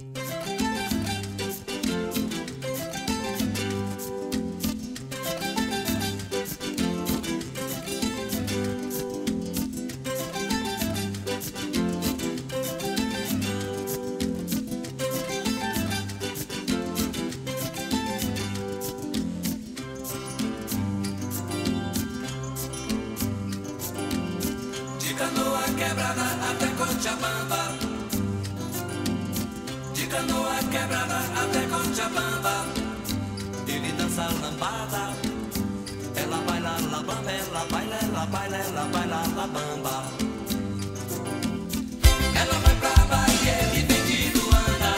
De Canoa Quebrada até Cochabamba, de Canoa Quebrada até Cochabamba, ele dança lambada, ela baila la bamba, ela baila, ela baila, ela baila la bamba. Ela vai pra Bahia, ele vem de Luanda.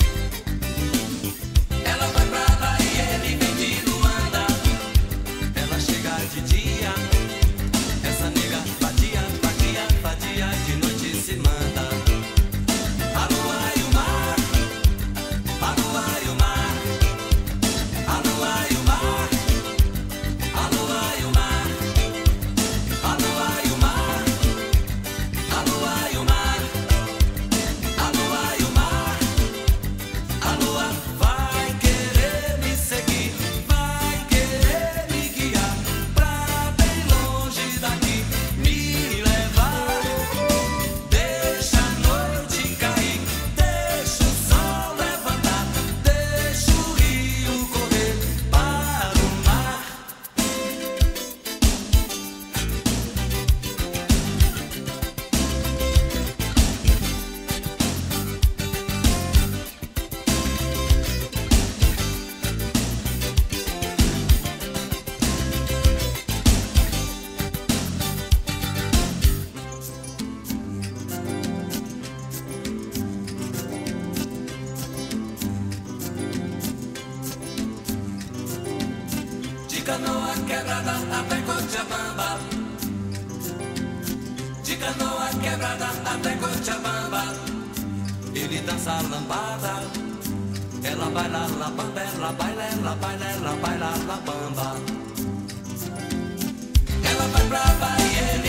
Ela vai pra Bahia, ele vem de Luanda. Ela chega de dia, essa nega vadia, vadia, vadia, de noite se manda. A lua e o mar, a lua e o mar, a lua e o mar, a lua e o mar, a lua e o mar, a lua e o mar, a lua e o mar. A lua vai querer me seguir, vai querer me guiar pra bem longe daqui, me levar. Deixa a noite cair, deixa o sol levantar, deixa o rio correr para o mar. De Canoa Quebrada até Cochabamba, de Canoa Quebrada até Cochabamba, ele dança lambada, ela baila la bamba, ela baila, ela baila, ela baila la bamba. Ela vai pra Bahia, ele